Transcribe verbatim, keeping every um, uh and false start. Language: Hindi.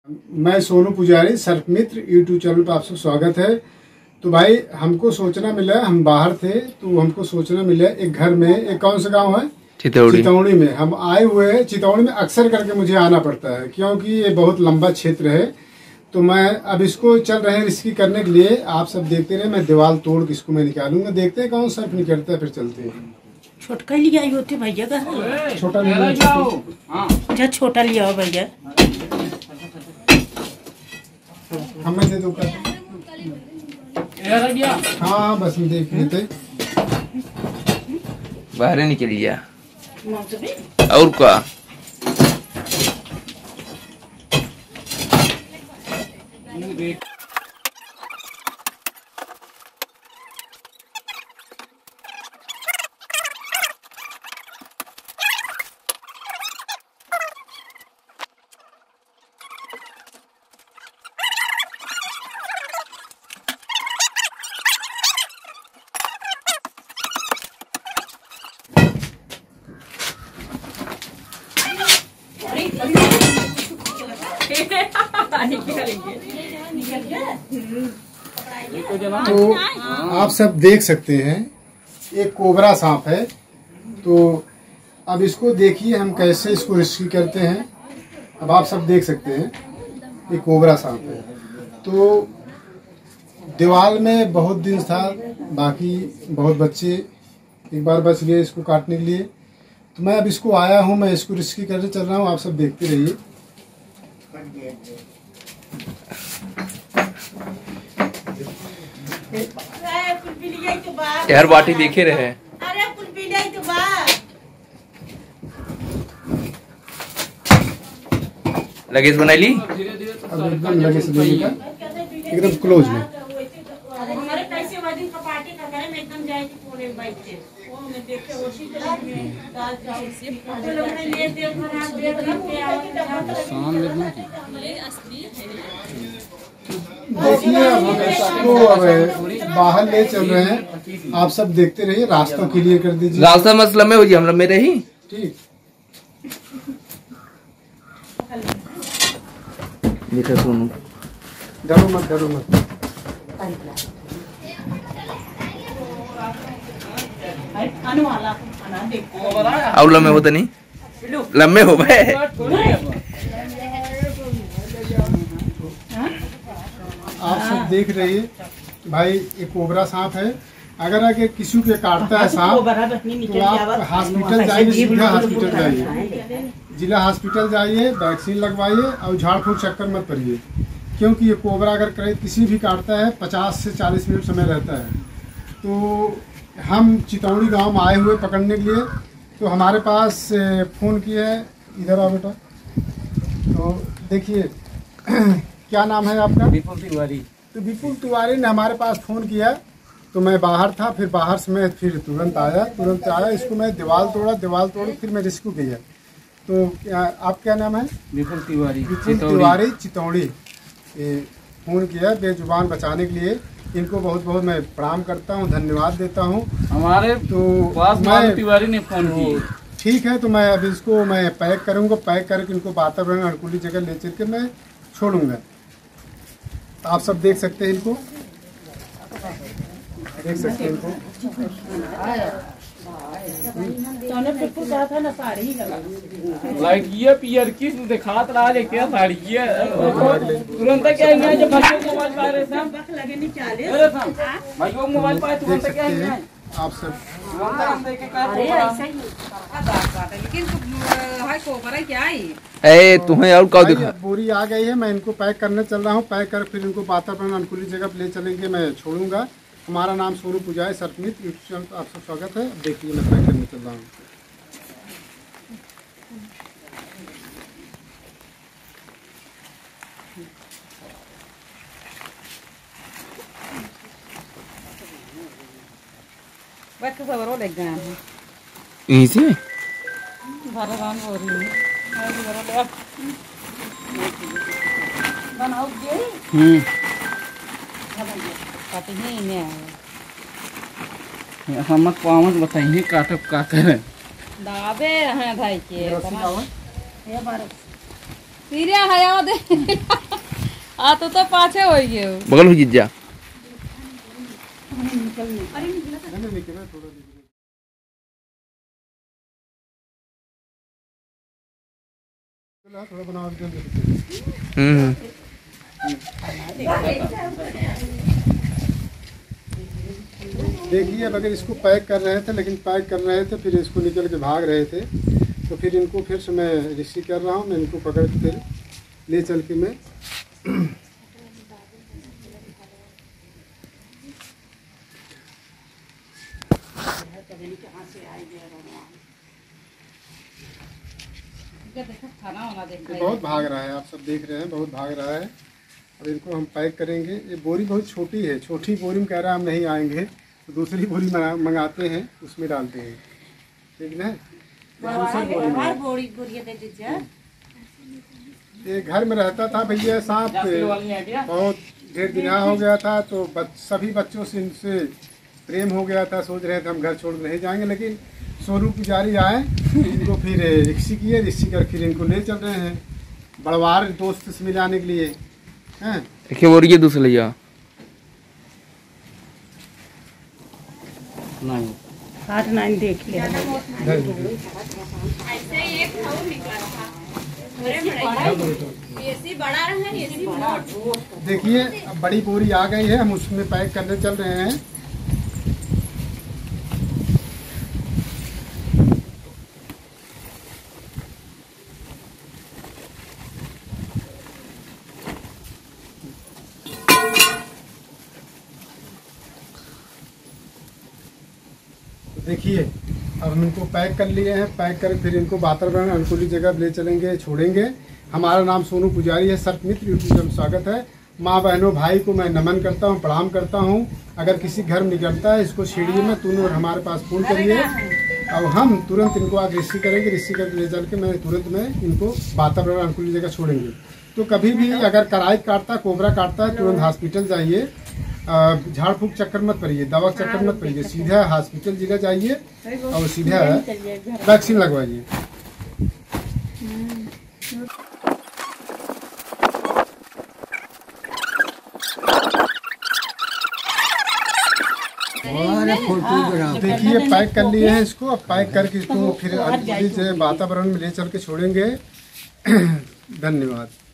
मैं सोनू पुजारी सर्प मित्र यूट्यूब चैनल पर आपसे स्वागत है। तो भाई हमको सोचना मिला, हम बाहर थे तो हमको सोचना मिला एक घर में, एक कौन सा गांव है, चितौड़ी चितौड़ी में हम आए हुए हैं। चितौड़ी में अक्सर करके मुझे आना पड़ता है क्योंकि ये बहुत लंबा क्षेत्र है। तो मैं अब इसको चल रहे हैं रिस्की करने के लिए, आप सब देखते रहे। मैं दीवार तोड़ के इसको मैं निकालूंगा, देखते हैं कौन सर्प निकलता है, फिर चलते हैं। छोटका लिया आई होती भैया का, छोटा लिया जा छोटा लिया हो भैया, हमें दे दो का। हाँ बस हम देख लेते, बाहर निकल गया और क्या। तो आप सब देख सकते हैं एक कोबरा सांप है। तो अब इसको देखिए हम कैसे इसको रेस्क्यू करते हैं। अब आप सब देख सकते हैं ये कोबरा सांप है। तो दीवार में बहुत दिन था, बाकी बहुत बच्चे एक बार बच गए इसको काटने के लिए। तो मैं अब इसको आया हूँ, मैं इसको रेस्क्यू करने चल रहा हूँ, आप सब देखते रहिए। यार बाटी देखे रहे। लगेज बना ली, अब एकदम लगेज लेने का एकदम क्लोज में। देखिए अब हम इसको अब बाहर ले चल रहे हैं, आप सब देखते रहिए। रास्ता क्लियर कर दीजिए। रास्ता मत लम्बे हो जी, हम लम्बे रही। ठीक, देखा सोनू, डरो मत डरो मत। और लम्बे होते नहीं, लम्बे हो गए। आप सब देख रहिए भाई, एक कोबरा सांप है। अगर अगर किसी के काटता है सांप तो आप हॉस्पिटल जाइए, सीधा हॉस्पिटल जाइए, जिला हॉस्पिटल जाइए, वैक्सीन लगवाइए और झाड़ फूक चक्कर मत करिए। क्योंकि ये कोबरा अगर किसी भी काटता है पचास से चालीस मिनट समय रहता है। तो हम चितौड़ी गांव में आए हुए पकड़ने के लिए। तो हमारे पास फ़ोन किया है, इधर आओ बेटा। तो देखिए क्या नाम है आपका? विपुल तिवारी। तो विपुल तिवारी ने हमारे पास फ़ोन किया। तो मैं बाहर था, फिर बाहर से मैं फिर तुरंत आया तुरंत आया इसको मैं दीवार तोड़ा दीवार तोड़ फिर मैं रेस्क्यू किया। तो क्या आप क्या नाम है? विपुल तिवारी। विपुल तिवारी चितौड़ी फ़ोन किया बेजुबान बचाने के लिए। इनको बहुत बहुत मैं प्रणाम करता हूँ, धन्यवाद देता हूँ। हमारे तो पास मैं तिवारी ने फ़ोन तो किया। ठीक है, तो मैं अब इसको मैं पैक करूँगा, पैक करके इनको वातावरण अनुकूलित जगह ले चल के मैं छोड़ूंगा। तो आप सब देख सकते हैं इनको, देख सकते हैं इनको। लाइट ये पियर की दिखात रहा है क्या साड़ी ये तुरंत क्या है जब भाइयों को मोबाइल पा रहे सब लगे नहीं चाले अरे भाइयों को मोबाइल पाए तुरंत क्या है आप सब। ए तुम्हें और क्या दिखा। बोरी आ गई है, मैं इनको पैक करने चल रहा हूँ। पैक कर फिर इनको वातावरण अनुकूलित जगह पर ले चलेंगे, मैं छोड़ूंगा। हमारा नाम सोनू पुजारी सर्प मित्र यूट्यूब चैनल पर आपका स्वागत है। देखिए मैं पैक करने चल रहा हूँ। बच्चे सब रो लग गए हैं यहीं से भरवान हो रही है बनाओ ये हम्म काटे ही ने हम पावत बताइए काटब का करे दाबे हैं भाई के ये बार सीरिया हया दे आ तो तो पाछे हो गए बगल में जीत जा थोड़ा बनाओ। हम्म देखिए अगर इसको पैक कर रहे थे, लेकिन पैक कर रहे थे फिर इसको निकल के भाग रहे थे, तो फिर इनको फिर से मैं रिसीव कर रहा हूँ। मैं इनको पकड़ के फिर ले चल के मैं बहुत भाग रहा है, आप सब देख रहे हैं, बहुत भाग रहा है। अब इनको हम पैक करेंगे। ये बोरी बहुत छोटी है, छोटी बोरी में कह रहा है हम नहीं आएंगे, तो दूसरी बोरी मंगाते हैं, उसमें डालते हैं, ठीक ना। ये घर में रहता था भैया सांप, बहुत ढेर दिन हो गया था, तो बच, सभी बच्चों से इनसे प्रेम हो गया था। सोच रहे थे हम घर छोड़ नहीं जाएंगे, लेकिन सोनू पुजारी आए, इनको फिर रिक्सी किए, रिक्सी कर फिर इनको ले चल रहे हैं बड़वार दोस्त से मिलाने के लिए हैं। देखिए और ये दूसरा लिया नहीं आठ नाइन देख लिया। ऐसे एक खाऊ निकला था, बड़े बड़े ऐसी बड़ा रहा है, ऐसी बड़ा। देखिए अब बड़ी बोरी आ गई है, हम उसमें पैक करने चल रहे हैं। देखिए अब हम इनको पैक कर लिए हैं, पैक कर फिर इनको वातावरण अनुकूलित जगह ले चलेंगे, छोड़ेंगे। हमारा नाम सोनू पुजारी है, सर्पमित्र यूट्यूब में स्वागत है। माँ बहनों भाई को मैं नमन करता हूँ, प्रणाम करता हूँ। अगर किसी घर में निकलता है इसको सीढ़ी में तुरंत हमारे पास फोन करिए, और हम तुरंत इनको आगे रिसीव करेंगे, रिसीव करके ले चल के मैं तुरंत में इनको वातावरण अनुकूलित जगह छोड़ेंगे। तो कभी भी अगर कराइत काटता, कोबरा काटता है, तुरंत हॉस्पिटल जाइए, झाड़ फूक चक्कर मत पड़िए, दवा चक्कर मत पड़िए, सीधा हॉस्पिटल जिला जाइए और सीधा वैक्सीन लगवाइए। देखिए पैक कर लिए हैं इसको, अब पैक करके इसको फिर वातावरण में ले चल के छोड़ेंगे। धन्यवाद।